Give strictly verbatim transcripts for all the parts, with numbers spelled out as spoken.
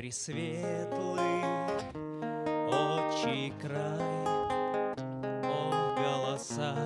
пресветлый отчий край, о голоса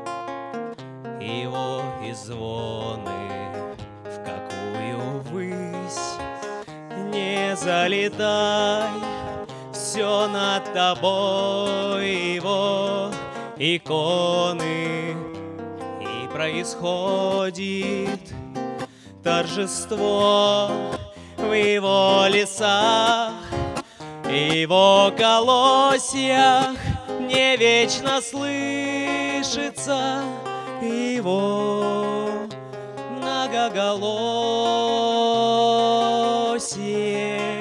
его и звоны, в какую высь не залетай, все над тобой его иконы, и происходит торжество в его лесах, его колосьях не вечно слышится его многоголосие,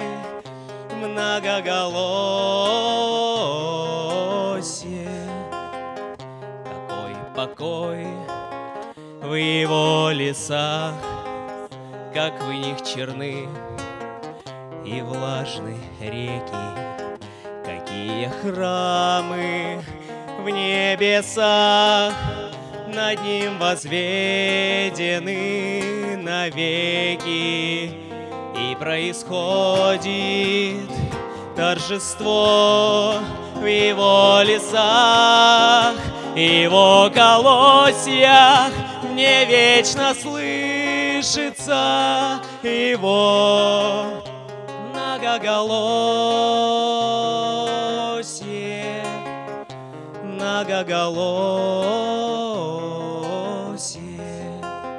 многоголосие. Такой покой в его лесах, как в них черны и влажны реки, какие храмы в небесах над ним возведены навеки, и происходит торжество в его лесах, его колосьях не вечно слышится его многоголосие, многоголосие.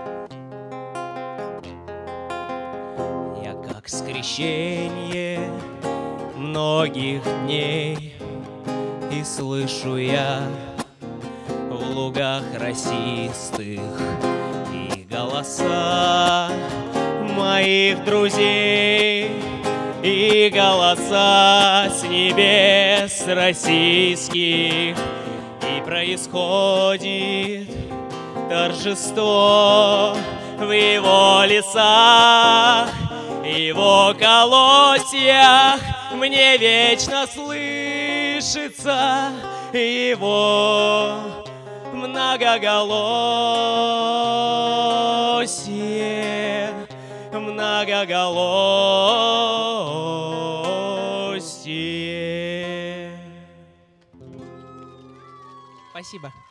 Я как скрещение многих дней, и слышу я в лугах росистых и голоса моих друзей, и голоса с небес российских, и происходит торжество в его лесах, его колосьях мне вечно слышится его многоголосие, многоголосие. Спасибо.